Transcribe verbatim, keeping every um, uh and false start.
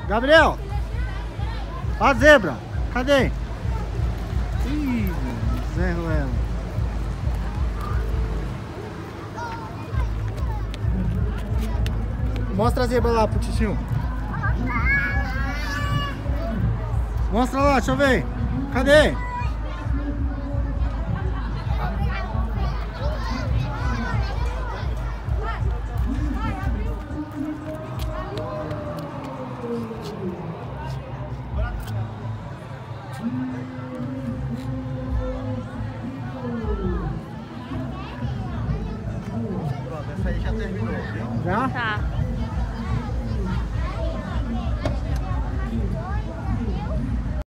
Gabriel! A zebra! Cadê? Ih, Zé Ruela. Mostra a zebra lá pro tio. Mostra lá, deixa eu ver. Cadê? Pronto, essa aí já terminou, viu? Já? Tá.